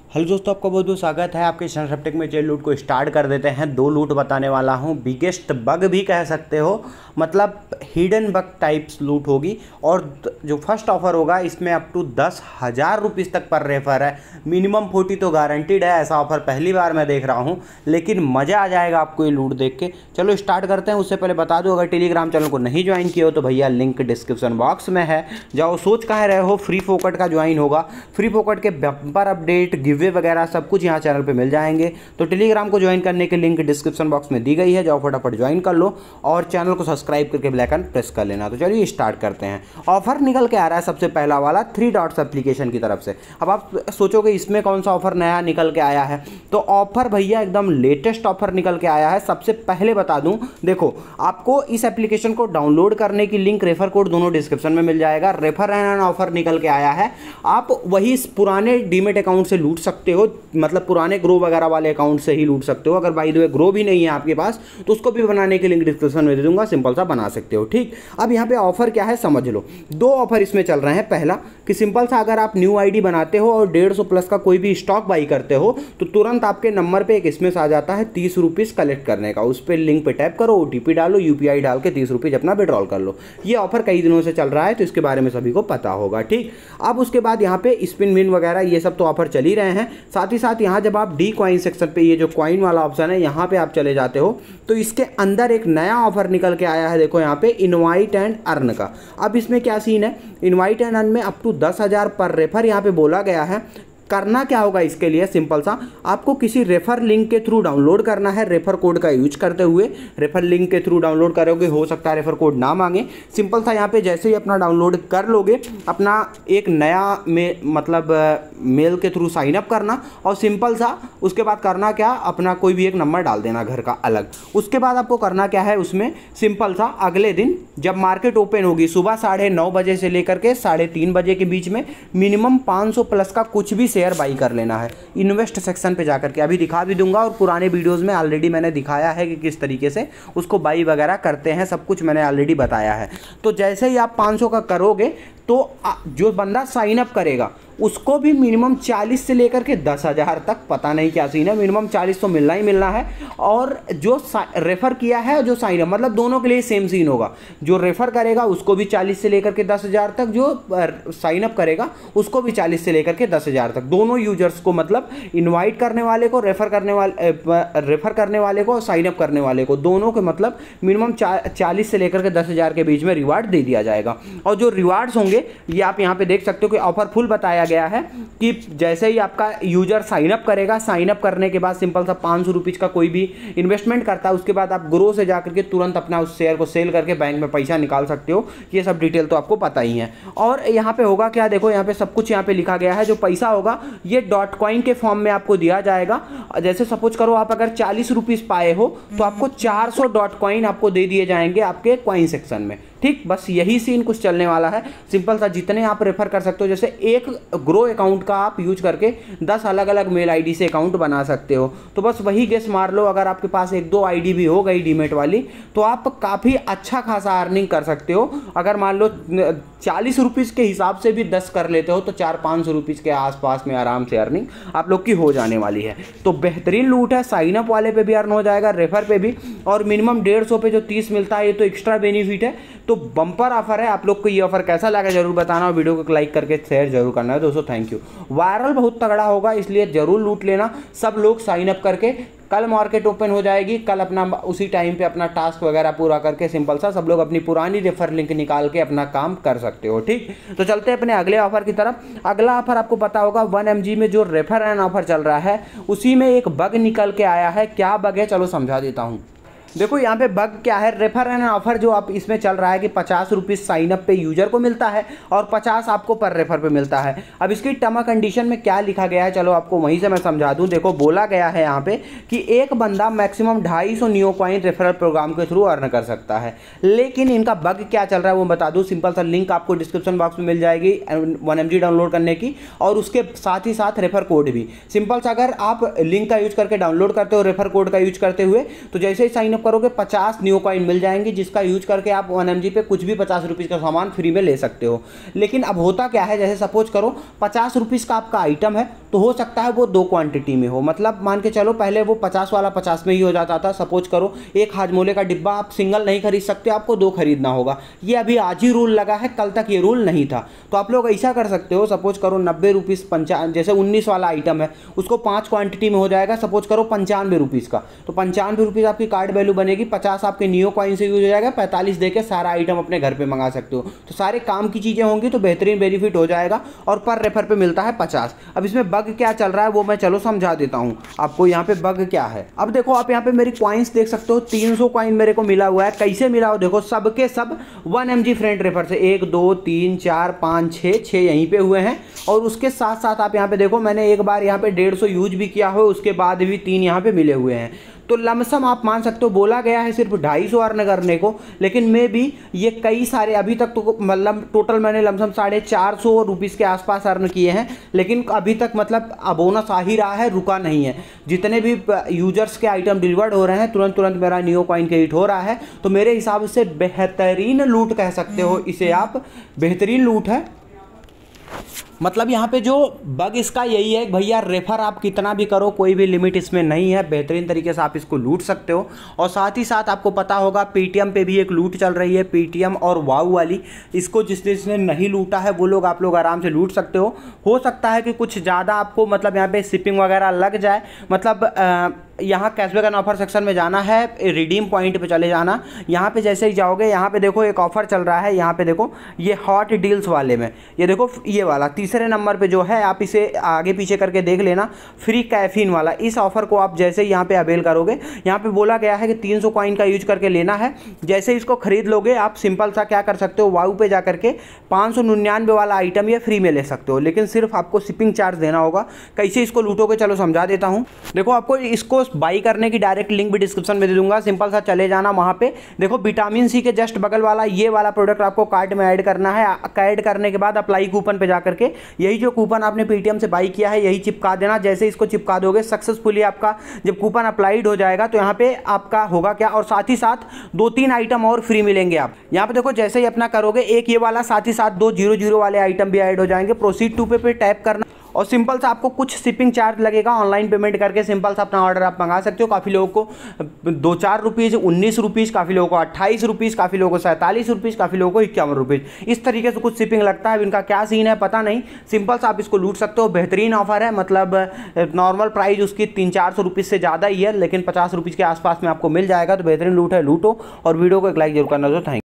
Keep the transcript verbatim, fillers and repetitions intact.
Hello दोस्तों, आपका बहुत बहुत स्वागत है आपके चैनल टेक में। चलिए लूट को स्टार्ट कर देते हैं। दो लूट बताने वाला हूं, बिगेस्ट बग भी कह सकते हो, मतलब हिडन बग टाइप्स लूट होगी। और जो फर्स्ट ऑफर होगा इसमें अप टू दस हज़ार रुपीज़ तक पर रेफर है। मिनिमम फोर्टी तो गारंटीड है। ऐसा ऑफर पहली बार मैं देख रहा हूं, लेकिन मज़ा आ जाएगा आपको ये लूट देख के। चलो स्टार्ट करते हैं। उससे पहले बता दूं, अगर टेलीग्राम चैनल को नहीं ज्वाइन किए हो तो भैया लिंक डिस्क्रिप्शन बॉक्स में है, जाओ। सोच कह रहे हो फ्री फोकट का ज्वाइन होगा, फ्री फोकट के बम्पर अपडेट गिवे वगैरह सब कुछ यहाँ चैनल पे मिल जाएंगे। तो टेलीग्राम को ज्वाइन करने की लिंक डिस्क्रिप्शन बॉक्स में दी गई है, जाओ फटाफट ज्वाइन कर लो और चैनल को सब्सक्राइब करके बेल आइकन प्रेस कर लेना। तो चलिए स्टार्ट करते हैं। ऑफर निकल के आ रहा है सबसे पहला वाला थ्री डॉट्स एप्लीकेशन की तरफ से। अब आप सोचोगे इसमें कौन सा ऑफर नया निकल के आया है, तो ऑफर भैया एकदम लेटेस्ट ऑफर निकल के आया है। सबसे पहले बता दूं, देखो आपको इस एप्लीकेशन को डाउनलोड करने की लिंक, रेफर कोड दोनों डिस्क्रिप्शन में मिल जाएगा। रेफर एंड ऑफर निकल के आया है, आप वही पुराने डीमेट अकाउंट से लूट सकते हो, मतलब पुराने ग्रो वगैरह वाले अकाउंट से ही लूट सकते हो। अगर बाय द वे ग्रो भी नहीं है आपके पास तो उसको भी बनाने की लिंक डिस्क्रिप्शन में दे दूंगा, सिंपल सा बना सकते हो। ठीक, अब यहाँ पे ऑफर क्या है समझ लो। दो ऑफर इसमें चल रहे हैं। पहला कि सिंपल सा अगर आप न्यू आईडी बनाते हो और डेढ़ सौ प्लस का कोई भी स्टॉक बाई करते हो तो तुरंत आपके नंबर पे एक एसएमएस आ जाता है तीस रुपीज़ कलेक्ट करने का। उस पर लिंक पे टैप करो, ओटीपी डालो, यूपीआई डाल के तीस रुपीज़ अपना विड्रॉल कर लो। ये ऑफर कई दिनों से चल रहा है तो इसके बारे में सभी को पता होगा। ठीक, अब उसके बाद यहाँ पे स्पिन विन वगैरह ये सब तो ऑफर चल ही रहे हैं। साथ ही साथ यहाँ जब आप डी कॉइन सेक्शन पे, ये जो कॉइन वाला ऑप्शन है यहाँ पे आप चले जाते हो तो इसके अंदर एक नया ऑफर निकल के आया है। देखो यहाँ पे इनवाइट एंड अर्न का। अब इसमें क्या सीन है, इनवाइट एंड अर्न में अप टू दस हज़ार पर रेफर यहाँ पे बोला गया है। करना क्या होगा इसके लिए, सिंपल सा आपको किसी रेफर लिंक के थ्रू डाउनलोड करना है। रेफर कोड का यूज करते हुए रेफर लिंक के थ्रू डाउनलोड करोगे, हो सकता है रेफर कोड ना मांगे। सिंपल सा यहाँ पे जैसे ही अपना डाउनलोड कर लोगे, अपना एक नया में मतलब मेल के थ्रू साइन अप करना और सिंपल सा उसके बाद करना क्या, अपना कोई भी एक नंबर डाल देना घर का अलग। उसके बाद आपको करना क्या है, उसमें सिंपल सा अगले दिन जब मार्केट ओपन होगी सुबह साढ़े नौ बजे से लेकर के साढ़े तीन बजे के बीच में मिनिमम पाँच सौ प्लस का कुछ भी शेयर बाई कर लेना है इन्वेस्ट सेक्शन पे जाकर के। अभी दिखा भी दूंगा और पुराने वीडियोस में ऑलरेडी मैंने दिखाया है कि किस तरीके से उसको बाई वगैरह करते हैं, सब कुछ मैंने ऑलरेडी बताया है। तो जैसे ही आप पाँच सौ का करोगे तो जो बंदा साइन अप करेगा उसको भी मिनिमम चालीस से लेकर के दस हज़ार तक, पता नहीं क्या सीन है, मिनिमम चालीस तो मिलना ही मिलना है। और जो रेफ़र किया है, जो साइन अप, मतलब दोनों के लिए सेम सीन होगा। जो रेफ़र करेगा उसको भी चालीस से लेकर के दस हज़ार तक, जो साइन अप करेगा उसको भी चालीस से लेकर के दस हज़ार तक। दोनों यूजर्स को, मतलब इन्वाइट करने वाले को, रेफ़र करने वाले रेफ़र करने वाले को और साइन अप करने वाले को, दोनों के मतलब मिनिमम चालीस से लेकर के दस हज़ार के बीच में रिवार्ड दे दिया जाएगा। और जो रिवार्ड्स होंगे ये आप यहाँ पे देख सकते हो कि ऑफर फुल बताया गया है कि जैसे ही आपका यूजर साइन अप करेगा, साइन अप करने के बाद सिंपल सा पाँच सौ रुपीज़ का कोई भी इन्वेस्टमेंट करता है, उसके बाद आप ग्रो से जाकर के तुरंत अपना उस शेयर को सेल करके बैंक में पैसा निकाल सकते हो। ये सब डिटेल तो आपको पता ही है। और यहाँ पे होगा क्या, देखो यहाँ पे सब कुछ यहाँ पे लिखा गया है। जो पैसा होगा ये डॉट कॉइन के फॉर्म में आपको दिया जाएगा। जैसे सपोज करो आप अगर चालीस रुपीज़ पाए हो तो आपको चार सौ डॉट कॉइन आपको दे दिए जाएंगे आपके कॉइन सेक्शन में। ठीक, बस यही सीन कुछ चलने वाला है। सिंपल सा जितने आप रेफर कर सकते हो, जैसे एक ग्रो अकाउंट का आप यूज करके दस अलग अलग मेल आईडी से अकाउंट बना सकते हो। तो बस वही गेस मार लो, अगर आपके पास एक दो आईडी भी हो गई डीमेट वाली तो आप काफ़ी अच्छा खासा अर्निंग कर सकते हो। अगर मान लो चालीस रुपीज़ के हिसाब से भी दस कर लेते हो तो चार पाँच सौ रुपीज़ के आसपास में आराम से अर्निंग आप लोग की हो जाने वाली है। तो बेहतरीन लूट है। साइन अप वाले पे भी अर्न हो जाएगा, रेफर पे भी, और मिनिमम डेढ़ सौ पे जो तीस मिलता है ये तो एक्स्ट्रा बेनिफिट है। तो बम्पर ऑफर है। आप लोग को ये ऑफर कैसा लगा जरूर बताना और वीडियो को लाइक करके शेयर जरूर करना है दोस्तों। Thank you. वायरल बहुत तगड़ा होगा इसलिए जरूर लूट लेना सब लोग साइन अप करके। कल मार्केट ओपन हो जाएगी, कल अपना उसी टाइम पे अपना टास्क वगैरह पूरा करके सिंपल सा सब लोग अपनी पुरानी रेफर लिंक निकाल के अपना काम कर सकते हो। ठीक, तो चलते हैं अपने अगले ऑफर की तरफ। अगला ऑफर आपको पता होगा वन एम जी में जो रेफर एंड ऑफर चल रहा है उसी में एक बग निकल के आया है। क्या बग है चलो समझा देता हूँ। देखो यहाँ पे बग क्या है, रेफर एंड ऑफर जो आप इसमें चल रहा है कि पचास रुपीज़ साइन अप पे यूजर को मिलता है और पचास आपको पर रेफर पे मिलता है। अब इसकी टर्म कंडीशन में क्या लिखा गया है चलो आपको वहीं से मैं समझा दूं। देखो बोला गया है यहाँ पे कि एक बंदा मैक्सिमम ढाई सौ नियो कॉइन रेफरल प्रोग्राम के थ्रू अर्न कर सकता है। लेकिन इनका बग क्या चल रहा है वो बता दूँ। सिंपल सा लिंक आपको डिस्क्रिप्शन बॉक्स में मिल जाएगी वन एम जी डाउनलोड करने की, और उसके साथ ही साथ रेफर कोड भी। सिंपल सा अगर आप लिंक का यूज करके डाउनलोड करते हो रेफर कोड का यूज करते हुए तो जैसे ही साइन अप करोगे पचास न्यू कॉइन मिल जाएंगी, जिसका यूज करके आप वन एम जी पे कुछ भी पचास रुपीज़ का सामान फ्री में ले सकते हो। लेकिन अब होता क्या है, जैसे सपोज करो पचास रुपीज़ का आपका आइटम है तो हो सकता है वो दो क्वांटिटी में हो। मतलब मान के चलो पहले वो पचास वाला पचास में ही हो जाता था। सपोज करो एक हाजमोले का डिब्बा आप सिंगल नहीं खरीद सकते, आपको दो खरीदना होगा। ये अभी आज ही रूल लगा है, कल तक ये रूल नहीं था। तो आप लोग ऐसा कर सकते हो, सपोज करो नब्बे रुपीज़ पंचा जैसे उन्नीस वाला आइटम है उसको पाँच क्वांटिटी में हो जाएगा, सपोज करो पंचानवे रुपीज़ का, तो पंचानवे रुपीज़ आपकी कार्ड वैल्यू बनेगी, पचास आपके नियो कॉइन से यूज हो जाएगा, पैंतालीस दे के सारा आइटम अपने घर पर मंगा सकते हो। तो सारे काम की चीज़ें होंगी तो बेहतरीन बेनिफिट हो जाएगा। और पर रेफर पे मिलता है पचास। अब इसमें बग क्या चल रहा है वो मैं चलो समझा देता हूँ आपको। यहाँ पे बग क्या है, अब देखो आप यहाँ पे मेरी कॉइन्स देख सकते हो, तीन सौ कॉइन मेरे को मिला हुआ है। कैसे मिला हो देखो, सबके सब one M G friend refer से, एक दो तीन चार पाँच छः छः यहीं पे हुए हैं। और उसके साथ साथ आप यहाँ पे देखो मैंने एक बार यहाँ पे डेढ़ सौ यूज भी किया हो, उसके बाद भी तीन यहाँ पे मिले हुए हैं। तो लमसम आप मान सकते हो, बोला गया है सिर्फ ढाई सौ अर्न करने को, लेकिन मे भी ये कई सारे अभी तक तो मतलब टोटल मैंने लमसम साढ़े चार सौ रुपीज़ के आसपास अर्न किए हैं। लेकिन अभी तक मतलब बोनस आ ही रहा है, रुका नहीं है। जितने भी यूजर्स के आइटम डिलीवर्ड हो रहे हैं तुरंत तुरंत मेरा नियो कॉइन के हिट हो रहा है। तो मेरे हिसाब से बेहतरीन लूट कह सकते हो इसे आप, बेहतरीन लूट है। मतलब यहाँ पे जो बग इसका यही है भैया, रेफर आप कितना भी करो कोई भी लिमिट इसमें नहीं है, बेहतरीन तरीके से आप इसको लूट सकते हो। और साथ ही साथ आपको पता होगा पेटीएम पे भी एक लूट चल रही है, पेटीएम और वाऊ वाली। इसको जिस जिसने नहीं लूटा है वो लोग आप लोग आराम से लूट सकते हो। हो सकता है कि कुछ ज़्यादा आपको मतलब यहाँ पे शिपिंग वगैरह लग जाए। मतलब आ, यहाँ कैशबैक एंड ऑफर सेक्शन में जाना है, रिडीम पॉइंट पे चले जाना। यहाँ पे जैसे ही जाओगे यहाँ पे देखो एक ऑफर चल रहा है, यहाँ पे देखो ये हॉट डील्स वाले में, ये देखो ये वाला तीसरे नंबर पे जो है, आप इसे आगे पीछे करके देख लेना, फ्री कैफीन वाला। इस ऑफर को आप जैसे ही यहाँ पे अवेल करोगे, यहाँ पे बोला गया है कि तीन सौ कॉइन का यूज करके लेना है। जैसे इसको खरीद लोगे आप सिंपल सा क्या कर सकते हो, वाऊ पे जा करके पाँच सौ निन्यानवे वाला आइटम ये फ्री में ले सकते हो, लेकिन सिर्फ आपको शिपिंग चार्ज देना होगा। कैसे इसको लूटोगे चलो समझा देता हूँ। देखो आपको इसको बाई करने की डायरेक्ट लिंक भी डिस्क्रिप्शन में दे दूंगा, सिंपल सा चले जाना वहाँ पे। देखो विटामिन सी के जस्ट बगल वाला ये वाला प्रोडक्ट आपको कार्ट में ऐड करना है। ऐड करने के बाद अप्लाई कूपन पे जा करके यही जो कूपन आपने पेटीएम से बाई किया है यही चिपका देना। जैसे इसको चिपका दोगे सक्सेसफुली आपका जब कूपन अप्लाइड हो जाएगा तो यहाँ पे आपका होगा क्या, और साथ ही साथ दो तीन आइटम और फ्री मिलेंगे। आप यहाँ पे देखो जैसे ही अपना करोगे एक ये वाला, साथ ही साथ दो जीरो जीरो वाले आइटम भी ऐड हो जाएंगे। प्रोसीड टू पे पे टैप करना और सिंपल सा आपको कुछ शिपिंग चार्ज लगेगा, ऑनलाइन पेमेंट करके सिंपल सा अपना ऑर्डर आप मंगा सकते हो। काफ़ी लोगों को दो चार रुपीज़, उन्नीस रुपीज़, काफ़ी लोगों को अट्ठाईस रुपीज़, काफ़ी लोगों को सैंतालीस रुपीज़, काफ़ी लोगों को इक्यावन रुपीज़, इस तरीके से कुछ शिपिंग लगता है। इनका क्या सीन है पता नहीं, सिंपल सा आप इसको लूट सकते हो। बेहतरीन ऑफर है, मतलब नॉर्मल प्राइस उसकी तीन चार सौ रुपीज़ से ज़्यादा ही है, लेकिन पचास रुपीज़ के आसपास में आपको मिल जाएगा। तो बेहतरीन लूट है, लूटो। और वीडियो को एक लाइक जरूर करना। तो थैंक